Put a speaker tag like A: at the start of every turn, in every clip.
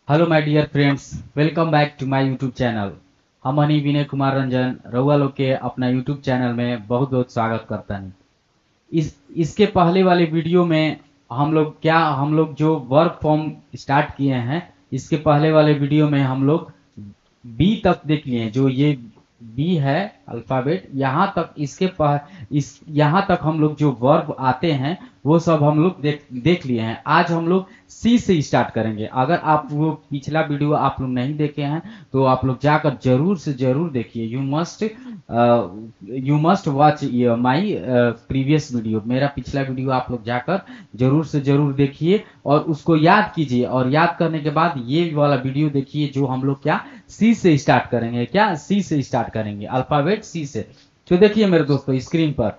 A: Hello my dear friends, welcome back to my YouTube channel. हम हनी विनय कुमार रंजन रउआ लोग के अपना यूट्यूब चैनल में बहुत बहुत स्वागत करता हैं। इसके पहले वाले वीडियो में हम लोग जो वर्क फॉर्म स्टार्ट किए हैं, इसके पहले वाले वीडियो में हम लोग बी तक देख लिए हैं। जो ये बी है अल्फाबेट, यहाँ तक हम लोग जो वर्ब आते हैं वो सब हम लोग देख लिए हैं। आज हम लोग सी से स्टार्ट करेंगे। अगर आप वो पिछला वीडियो आप लोग नहीं देखे हैं तो आप लोग जाकर जरूर से जरूर देखिए। You must watch my previous video. मेरा पिछला वीडियो आप लोग जाकर जरूर से जरूर देखिए और उसको याद कीजिए, और याद करने के बाद ये वाला वीडियो देखिए जो हम लोग क्या सी से स्टार्ट करेंगे। क्या सी से स्टार्ट करेंगे, अल्फाबेट सी से। तो देखिए मेरे दोस्तों स्क्रीन पर,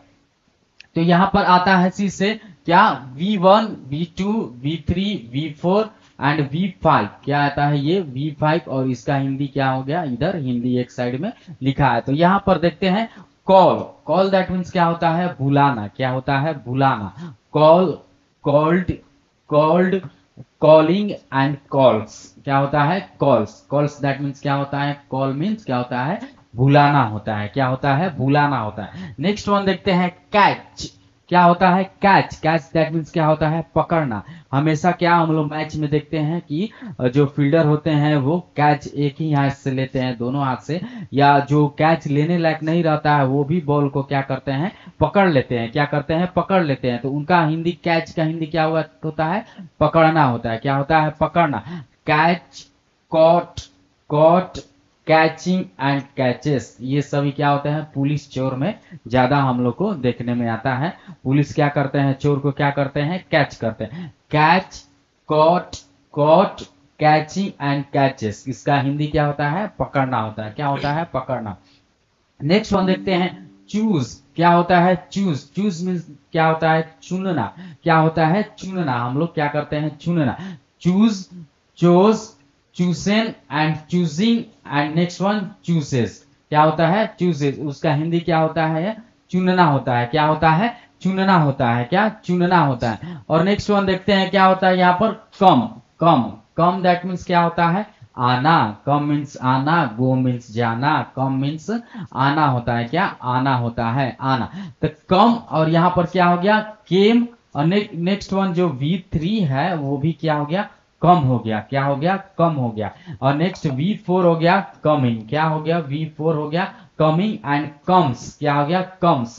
A: तो यहां पर आता है सी से क्या V1, V2, V3, V4 and V5। क्या आता है ये V5, और इसका हिंदी क्या हो गया, इधर हिंदी एक साइड में लिखा है। तो यहां पर देखते हैं कॉल। कॉल दैट मीन्स क्या होता है, बुलाना। क्या होता है, बुलाना। Call, called, called, calling and calls. क्या होता है, कॉल्स। कॉल्स दैट मीन्स क्या होता है, कॉल मीन्स क्या होता है, बुलाना होता है। क्या होता है, बुलाना होता है। नेक्स्ट वन देखते हैं कैच। क्या होता है, कैच। कैच दैट मीन्स क्या होता है, पकड़ना। हमेशा क्या हम लोग मैच में देखते हैं कि जो फील्डर होते हैं वो कैच एक ही हाथ से लेते हैं, दोनों हाथ से, या जो कैच लेने लायक नहीं रहता है वो भी बॉल को क्या करते हैं, पकड़ लेते हैं। क्या करते हैं, पकड़ लेते हैं। तो उनका हिंदी, कैच का हिंदी क्या होता है, पकड़ना होता है। क्या होता है, पकड़ना। Catch, caught, caught, catching and catches, ये सभी क्या होते हैं, पुलिस चोर में ज्यादा हम लोग को देखने में आता है। पुलिस क्या करते हैं, चोर को क्या करते हैं, कैच करते हैं। Catch, caught, caught, catching and catches, इसका हिंदी क्या होता है, पकड़ना होता है। क्या होता है, पकड़ना। नेक्स्ट वन देखते हैं चूज। क्या होता है, चूज। चूज मीन्स क्या होता है, चुनना। क्या होता है, चुनना। हम लोग क्या करते हैं, चुनना। Choose, chose, chosen and choosing and next one chooses. क्या होता है, चूसेस। उसका हिंदी क्या होता है, चुनना होता है। क्या होता है, चुनना होता है। क्या, चुनना होता है। और नेक्स्ट वन देखते हैं क्या होता है यहाँ पर, कम। कम, कम दैट मीन्स क्या होता है, आना। कम मीन्स आना, गो मीन्स जाना। कम मीन्स आना होता है। क्या, आना होता है, आना। तो कम, और यहाँ पर क्या हो गया, केम। और नेक्स्ट वन जो V3 है वो भी क्या हो गया, कम हो गया। क्या हो गया, कम हो गया। और नेक्स्ट V4 हो गया, कमिंग। क्या हो गया, V4 हो गया कमिंग एंड कम्स। क्या हो गया, कम्स।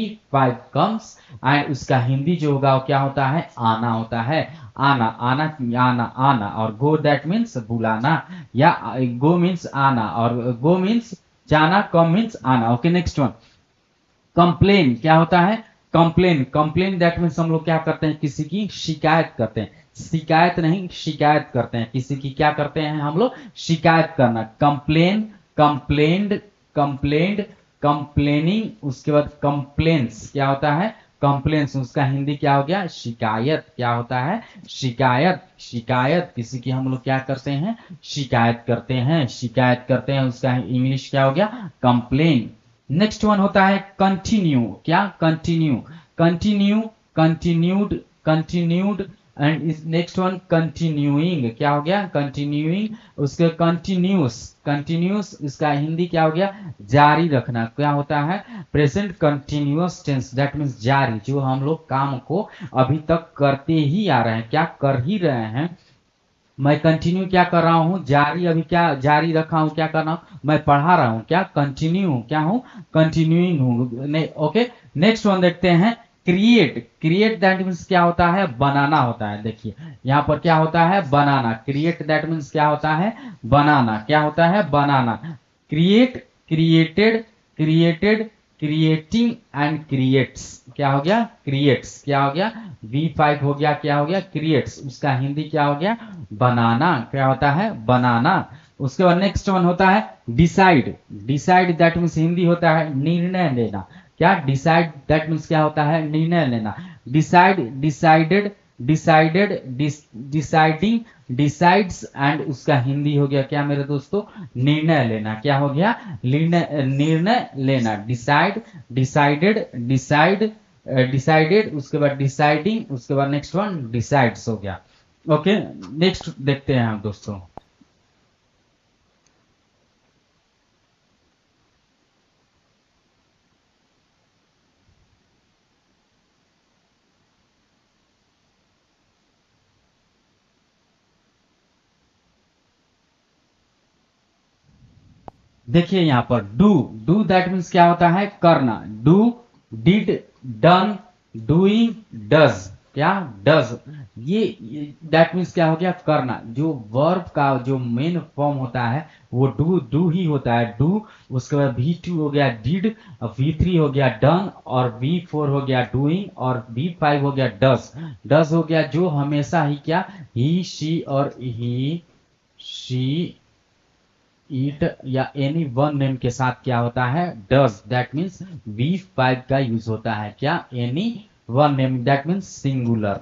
A: V5 कम्स एंड उसका हिंदी जो होगा वो क्या होता है, आना होता है। आना, आना, आना, आना। और गो दैट मीन्स बुलाना, या गो मीन्स आना, और गो मीन्स जाना, कम मीन्स आना। Okay, next one complain. क्या होता है, कंप्लेन। कंप्लेन दैट मीन्स हम लोग क्या करते हैं, किसी की शिकायत करते हैं। शिकायत नहीं, शिकायत करते हैं। किसी की क्या करते हैं हम लोग, शिकायत करना। Complain, complained, complained, complaining. उसके बाद कंप्लेन्स। क्या होता है, कंप्लेन्स। उसका हिंदी क्या हो गया, शिकायत। क्या होता है, शिकायत। शिकायत, किसी की हम लोग क्या करते हैं, शिकायत करते हैं। शिकायत करते हैं, उसका इंग्लिश क्या हो गया, कंप्लेन। नेक्स्ट वन होता है कंटिन्यू। क्या, continue. Continue, continued, continued and next one continuing. क्या हो गया, कंटिन्यूइंग। उसके कंटिन्यूस, कंटिन्यूस। इसका हिंदी क्या हो गया, जारी रखना। क्या होता है, present continuous tense that means जारी, जो हम लोग काम को अभी तक करते ही आ रहे हैं। क्या कर ही रहे हैं, मैं कंटिन्यू क्या कर रहा हूं, जारी, अभी क्या जारी रखा हूं, क्या कर रहा हूं, मैं पढ़ा रहा हूं। क्या, कंटिन्यू, क्या हूं, कंटिन्यूइंग हूं। ओके, नेक्स्ट वन देखते हैं क्रिएट। क्रिएट दैट मीन्स क्या होता है, बनाना होता है। देखिए यहां पर क्या होता है, बनाना। क्रिएट दैट मीन्स क्या होता है, बनाना। क्या होता है, बनाना। Create, created, created, creating and creates. क्या हो गया, क्रिएट्स। क्या हो गया, V5 हो गया, क्या हो गया, क्रिएट्स। उसका हिंदी क्या हो गया, बनाना। क्या होता है, बनाना। उसके बाद नेक्स्ट वन होता है decide. Decide that means Hindi होता है निर्णय लेना। क्या, डिसाइड दैट मीन्स क्या होता है, निर्णय लेना। Decide, decided, decided, deciding, decides and उसका हिंदी हो गया क्या मेरे दोस्तों, निर्णय लेना। क्या हो गया, निर्णय लेना। डिसाइड, डिसाइडेड, डिसाइड, डिसाइडेड, उसके बाद डिसाइडिंग, उसके बाद नेक्स्ट वन डिसाइड्स हो गया। ओके, नेक्स्ट देखते हैं हम दोस्तों। देखिए यहाँ पर डू, डू दैट मीन्स क्या होता है, करना। Do, did, done, doing, does, क्या, डज। ये दैट मीन्स क्या हो गया, करना। जो वर्ब का जो मेन फॉर्म होता है वो डू, डू ही होता है, डू। उसके बाद V2 हो गया डिड, V3 हो गया डन, और V4 हो गया डूइंग, और V5 हो गया डज। डज हो गया जो हमेशा ही क्या, ही, शी और ही, शी, इट या एनी वन नेम के साथ क्या होता है, डज। दैट मीन्स V5 का यूज होता है, क्या, any one name, that means singular.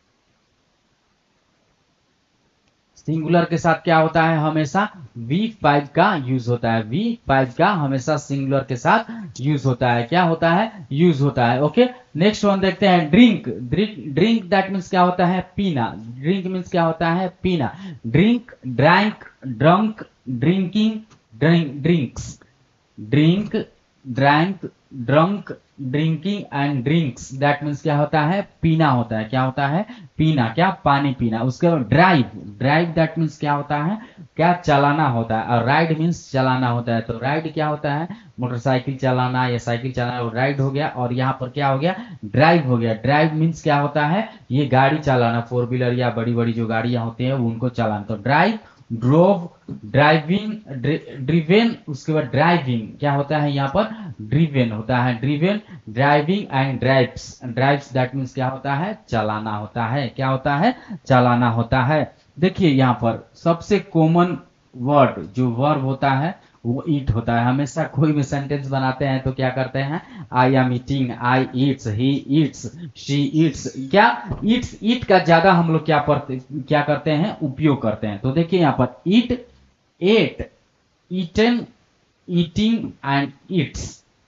A: Singular के साथ क्या होता है, हमेशा V5 का यूज होता है। V5 का हमेशा सिंगुलर के साथ यूज होता है, क्या होता है, यूज होता है। ओके, नेक्स्ट वन देखते हैं, ड्रिंक। ड्रिंक दैट मीन्स क्या होता है, पीना। ड्रिंक मीन्स क्या होता है, पीना। Drink, drank, drunk, drinking, drinks. Drink, drank, drunk, drinking and drinks, that means क्या होता है, पीना होता है, क्या होता है, पीना, क्या, पानी पीना। उसके बाद ड्राइव, ड्राइव दैट मीन्स क्या होता है, क्या, चलाना होता है। और राइड मीन्स चलाना होता है। तो राइड क्या होता है, मोटरसाइकिल चलाना या साइकिल चलाना, वो राइड हो गया। और यहाँ पर क्या हो गया, ड्राइव हो गया। ड्राइव मीन्स क्या होता है, ये गाड़ी चलाना, फोर व्हीलर या बड़ी बड़ी जो गाड़ियां होती हैं उनको चलाना। तो ड्राइव, ड्रोव, ड्राइविंग, ड्रिवेन। उसके बाद ड्राइविंग क्या होता है, यहाँ पर ड्रिवेन होता है, driven, driving and drives. Drives that means क्या होता है, चलाना होता है, क्या होता है, चलाना होता है। देखिए यहाँ पर सबसे कॉमन वर्ड जो वर्ब होता है वो ईट होता है। हमेशा कोई भी सेंटेंस बनाते हैं तो क्या करते हैं, I am eating, I eats, he eats, she eats, क्या, ईट्स, ईट का ज्यादा हम लोग क्या करते हैं, उपयोग करते हैं। तो देखिए यहाँ पर eat, ate, eaten, eating and eats,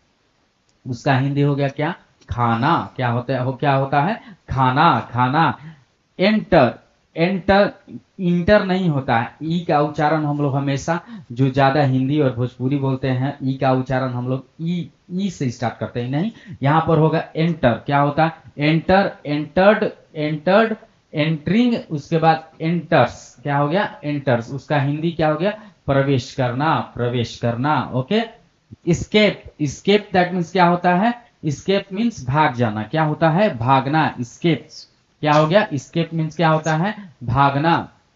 A: उसका हिंदी हो गया क्या, खाना। क्या होता है, क्या होता है, खाना, खाना। एंटर, एंटर, इंटर नहीं होता है। ई का उच्चारण हम लोग हमेशा, जो ज्यादा हिंदी और भोजपुरी बोलते हैं, ई का उच्चारण हम लोग ई से स्टार्ट करते हैं, नहीं। यहाँ पर होगा एंटर, क्या होता है, एंटर, एंटर्ड, एंटर्ड, एंटरिंग। उसके बाद एंटर्स, क्या हो गया, एंटर्स। उसका हिंदी क्या हो गया, प्रवेश करना, प्रवेश करना। Okay, escape, escape that means क्या होता है, स्केप मीन्स भाग जाना, क्या होता है, भागना। स्केप क्या हो गया, स्केप मीन्स क्या होता है, भागना।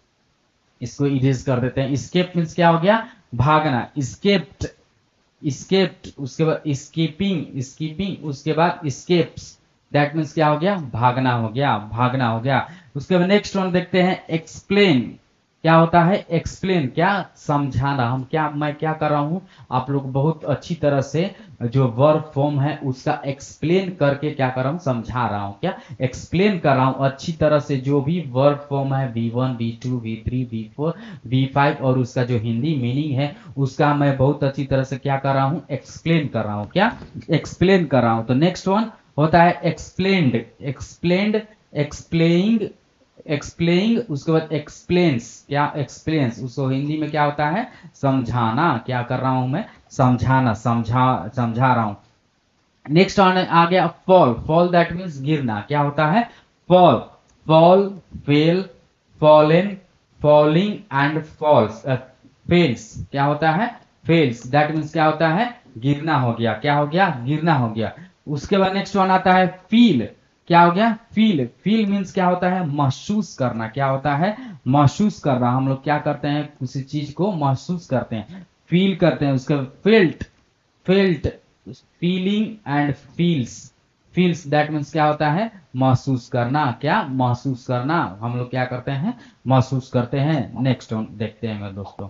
A: इसको इरेज कर देते हैं। स्केप मीन्स क्या हो गया, भागना। Escaped, escaped. उसके बाद स्कीपिंग, स्कीपिंग। उसके बाद स्केप्स, दैट मीन्स क्या हो गया, भागना हो गया, भागना हो गया। उसके बाद नेक्स्ट वन देखते हैं, एक्सप्लेन। क्या होता है, एक्सप्लेन, क्या, समझाना। मैं क्या कर रहा हूं, आप लोग बहुत अच्छी तरह से जो वर्ब फॉर्म है उसका एक्सप्लेन करके क्या कर रहा हूं, समझा रहा हूं, क्या, एक्सप्लेन कर रहा हूं अच्छी तरह से। जो भी वर्ब फॉर्म है V1, V2, V3, V4, V5 और उसका जो हिंदी मीनिंग है उसका मैं बहुत अच्छी तरह से क्या कर रहा हूं, एक्सप्लेन कर रहा हूं, क्या, एक्सप्लेन कर रहा हूं। तो नेक्स्ट वन होता है एक्सप्लेन्ड, एक्सप्लेन्ड, एक्सप्लेइंग, एक्सप्लेइंग। उसके बाद एक्सप्लेन्स, क्या, एक्सप्लेन्स। उसको हिंदी में क्या होता है, समझाना। क्या कर रहा हूं मैं, समझाना, समझा रहा हूं। नेक्स्ट आ गया फॉल, फॉल दैट मीन्स गिरना। क्या होता है, fall, fall, fell, fallen, falling and falls, fells. क्या होता है, फेल्स दैट मीन्स क्या होता है, गिरना हो गया, क्या हो गया, गिरना हो गया। उसके बाद नेक्स्ट वन आता है फील। क्या हो गया, फील, फील मीन्स क्या होता है, महसूस करना। क्या होता है, महसूस करना। हम लोग क्या करते हैं, किसी चीज को महसूस करते हैं, फील करते हैं। उसके बाद felt, felt, feeling and feels, feels that means क्या होता है, महसूस करना। क्या, महसूस करना। हम लोग क्या करते हैं, महसूस करते हैं। नेक्स्ट देखते हैं मेरे दोस्तों।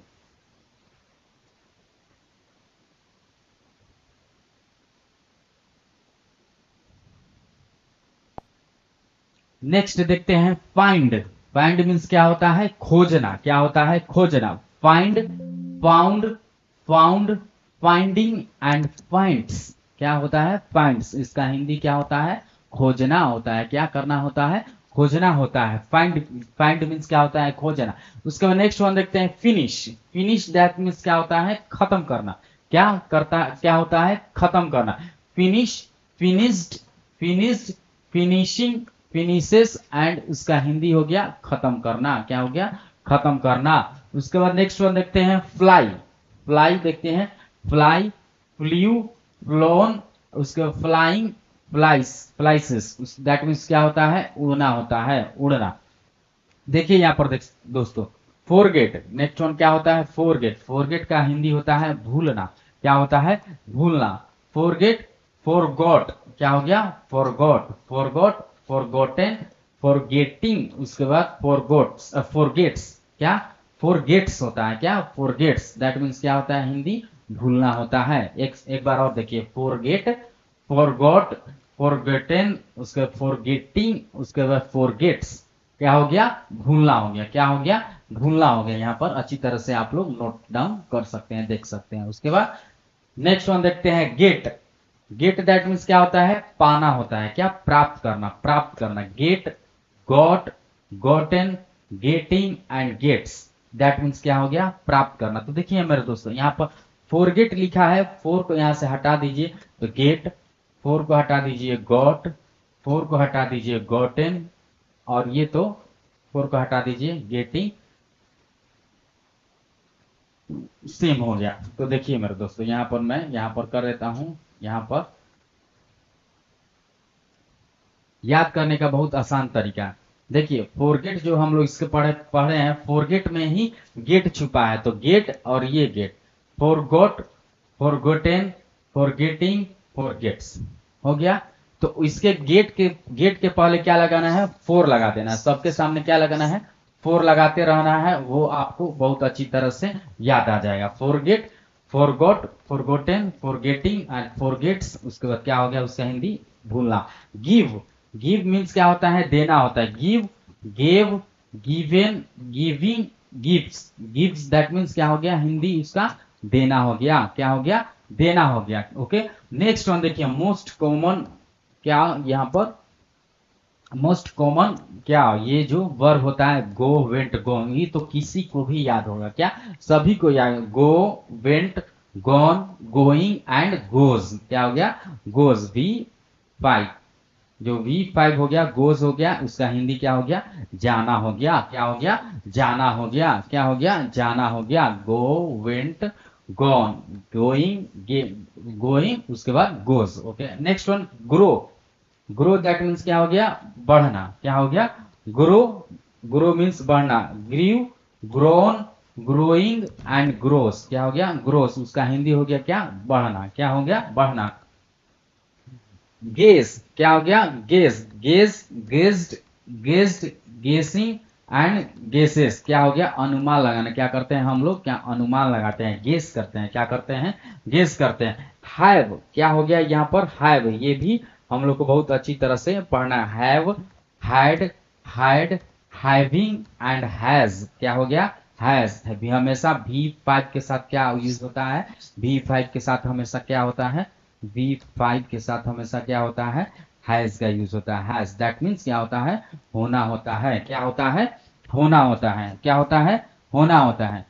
A: नेक्स्ट देखते हैं फाइंड। फाइंड मीन्स क्या होता है, खोजना। क्या होता है, खोजना। Find, found, found, finding and finds. क्या होता है, फाइंड्स। इसका हिंदी क्या होता है, खोजना होता है। क्या करना होता है, खोजना होता है। फाइंड, फाइंड मीन्स क्या होता है, खोजना। उसके बाद नेक्स्ट वन देखते हैं फिनिश। फिनिश दैट मीन्स क्या होता है, खत्म करना। क्या होता है, खत्म करना। Finish, finished, finished, finishing, finishes, and उसका हिंदी हो गया खत्म करना। क्या हो गया, खत्म करना। उसके बाद नेक्स्ट वन देखते हैं फ्लाई। फ्लाई देखते हैं, फ्लाई, फ्ल्यू, फ्लोन, उसके बाद flying, flies, flyses, that means क्या होता है, उड़ना होता है, उड़ना। देखिए यहाँ पर दोस्तों, फोरगेट, नेक्स्ट वन क्या होता है, फोरगेट। फोरगेट का हिंदी होता है भूलना। क्या होता है, भूलना। फोरगेट, फॉरगॉट, क्या हो गया, फॉरगॉट, फॉरगॉट, फॉरगॉटेन, फॉरगेटिंग, उसके बाद फॉरगॉट्स, फॉरगेट्स, क्या, फॉरगेट्स होता है, क्या, फॉरगेट्स, दैट मीन्स क्या होता है, हिंदी भूलना होता है। एक बार और देखिए, फॉरगेट, फॉरगॉट, फॉरगेटेन, उसके बाद फॉरगेटिंग, उसके बाद फॉरगेट्स, क्या हो गया, भूलना हो गया। क्या हो गया, भूलना हो गया। यहाँ पर अच्छी तरह से आप लोग नोट डाउन कर सकते हैं, देख सकते हैं। उसके बाद नेक्स्ट वन देखते हैं गेट। गेट दैट मीन्स क्या होता है, पाना होता है, क्या, प्राप्त करना, प्राप्त करना। Get, got, gotten, getting and gets, that means क्या हो गया, प्राप्त करना। तो देखिए मेरे दोस्तों, यहाँ पर फोरगेट लिखा है, फोर को यहाँ से हटा दीजिए तो गेट, फोर को हटा दीजिए गॉट, फोर को हटा दीजिए गॉटेन, और ये तो फोर को हटा दीजिए गेटिंग, सेम हो गया। तो देखिए मेरे दोस्तों, यहां पर मैं यहां पर कर देता हूं। यहां पर याद करने का बहुत आसान तरीका, देखिए फोरगेट जो हम लोग इसके पढ़े हैं, फोरगेट में ही गेट छुपा है। तो गेट और ये get, forgot, forgotten, forgetting, forgets, हो गया। तो इसके गेट के पहले क्या लगाना है, फोर लगा देना है। सबके सामने क्या लगाना है, फोर लगाते रहना है, वो आपको बहुत अच्छी तरह से याद आ जाएगा। Forget, forgot, forgotten, forgetting and forgets, उसके बाद क्या हो गया, उसका हिंदी भूलना। गिव, गिव मीन्स क्या होता है, देना होता है। Give, gave, given, giving, gives, gives that means क्या हो गया, हिंदी उसका देना हो गया। क्या हो गया, देना हो गया। ओके, नेक्स्ट वन देखिए, मोस्ट कॉमन, क्या यहाँ पर मोस्ट कॉमन, क्या, ये जो वर्ब होता है गो, वेंट, गोन, ये तो किसी को भी याद होगा, क्या, सभी को याद। Go, went, gone, going and goes, क्या हो गया, गोज, V5, जो V5 हो गया, गोज हो गया, उसका हिंदी क्या हो गया, जाना हो गया। क्या हो गया, जाना हो गया। क्या हो गया, जाना हो गया। Go, went, gone, going, going, उसके बाद goes. Okay, next one grow. Grow that means क्या हो गया, बढ़ना। क्या हो गया, ग्रो, ग्रो मीन्स बढ़ना। Grew, grown, growing and grows, क्या हो गया, ग्रोस, उसका हिंदी हो गया क्या, बढ़ना। क्या हो गया, बढ़ना। गेस, क्या हो गया, guess, guess, guessed, guessed, guessing and guesses, क्या हो गया, अनुमान लगाना। क्या करते हैं हम लोग, क्या अनुमान लगाते हैं, गेस करते हैं। क्या करते हैं, गेस करते हैं। हैव, क्या हो गया यहाँ पर, हैव, ये भी हम लोग को बहुत अच्छी तरह से पढ़ना है। Have, had, had, having and has, क्या हो गया, हैज। भी हमेशा V5 के साथ क्या यूज होता है, V5 के साथ हमेशा क्या होता है, V5 के साथ हमेशा क्या होता है, हैज का यूज होता है। हैज दैट मीन्स क्या होता है, होना होता है। क्या होता है, होना होता है। क्या होता है, होना होता है।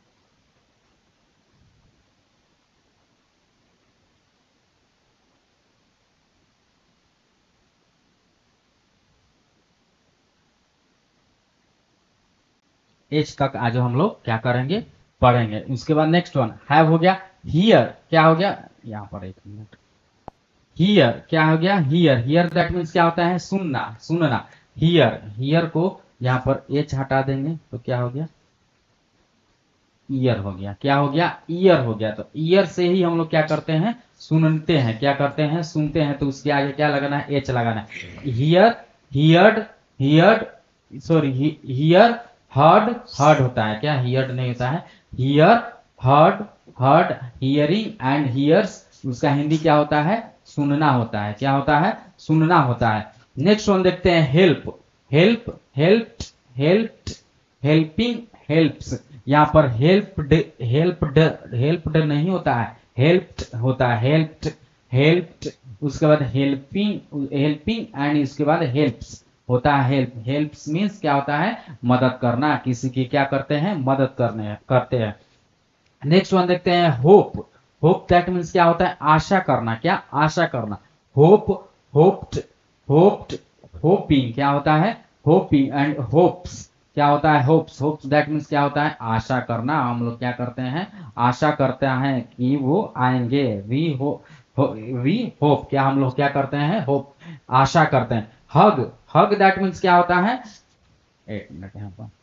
A: एज तक आज हम लोग क्या करेंगे, पढ़ेंगे। उसके बाद नेक्स्ट वन हैव हो गया। हियर, क्या हो गया, यहाँ पर एक मिनट, हियर, क्या हो गया, हियर, हियर दैट मीन्स क्या होता है, सुनना, सुनना। हियर, हियर को यहाँ पर एच हटा देंगे तो क्या हो गया, ईयर हो गया। क्या हो गया, ईयर हो गया। तो ईयर से ही हम लोग क्या करते हैं, सुनते हैं। क्या करते हैं, सुनते हैं। तो उसके आगे क्या लगाना है, एच लगाना है। Hear, heared, heared, sorry, hear, heard, heard होता है, क्या हियर्ड नहीं होता है, hear, heard, heard, hearing and hears, उसका हिंदी क्या होता है, सुनना होता है। क्या होता है, सुनना होता है। नेक्स्ट वन देखते हैं help. Help, help, help, helping, helps. यहाँ पर हेल्प्ड, हेल्प्ड, हेल्प्ड नहीं होता है, हेल्प्ड होता है। हेल्प्ड, हेल्प्ड, उसके बाद हेल्पिंग, हेल्पिंग एंड उसके बाद हेल्प्स, होता है हेल्प। हेल्प्स मीन्स क्या होता है, मदद करना, किसी की क्या करते हैं, मदद करते हैं। नेक्स्ट वन देखते हैं होप। होप दैट मीन्स क्या होता है, आशा करना, क्या, आशा करना। होप, होप्ड, होप्ड, होपिंग क्या होता है, होपिंग। एंड होप्स क्या होता है, होप्स। होप्स दैट मीन्स क्या होता है, आशा करना। हम लोग क्या करते हैं, आशा करते हैं कि वो आएंगे। वी होप, क्या हम लोग क्या करते हैं, होप, आशा करते हैं। हग, हग दैट मीन्स क्या होता है, एक मिनट यहाँ पर,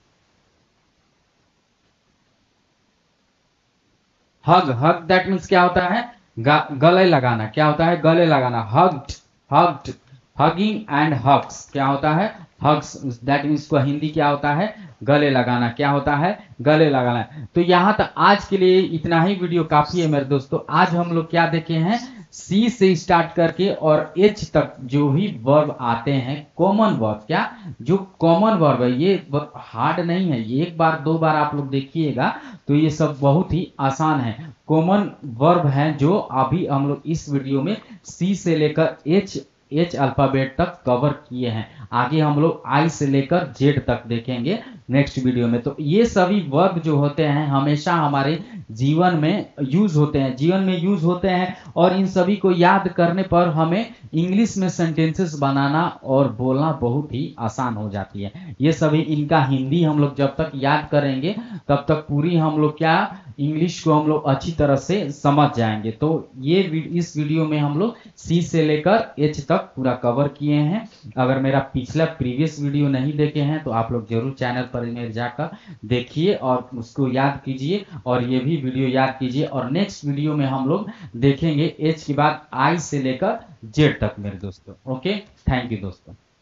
A: हग, हग दैट मीन्स क्या होता है, गले लगाना, क्या होता है, गले लगाना। Hugged, hugged, hugging and hugs क्या होता है, हग्स दैट मीन्स को हिंदी क्या होता है, गले लगाना, क्या होता है, गले लगाना। तो यहां तक आज के लिए इतना ही वीडियो काफी है मेरे दोस्तों। आज हम लोग क्या देखे हैं, सी से स्टार्ट करके और एच तक जो भी वर्ब आते हैं, कॉमन वर्ब, क्या, जो कॉमन वर्ब है, ये हार्ड नहीं है, ये एक बार दो बार आप लोग देखिएगा तो ये सब बहुत ही आसान है। कॉमन वर्ब हैं जो अभी हम लोग इस वीडियो में सी से लेकर एच अल्फाबेट तक कवर किए हैं। आगे हम लोग आई से लेकर जेड तक देखेंगे नेक्स्ट वीडियो में। तो ये सभी वर्ब जो होते हैं हमेशा हमारे जीवन में यूज होते हैं, जीवन में यूज होते हैं, और इन सभी को याद करने पर हमें इंग्लिश में सेंटेंसेस बनाना और बोलना बहुत ही आसान हो जाती है। ये सभी इनका हिंदी हम लोग जब तक याद करेंगे तब तक पूरी हम लोग क्या, इंग्लिश को हम लोग अच्छी तरह से समझ जाएंगे। तो ये इस वीडियो में हम लोग सी से लेकर एच तक पूरा कवर किए हैं। अगर मेरा पिछला प्रीवियस वीडियो नहीं देखे हैं तो आप लोग जरूर चैनल पर मेरे जाकर देखिए और उसको याद कीजिए, और ये भी वीडियो याद कीजिए। और नेक्स्ट वीडियो में हम लोग देखेंगे एच के बाद आई से लेकर जेड तक मेरे दोस्तों। ओके, थैंक यू दोस्तों।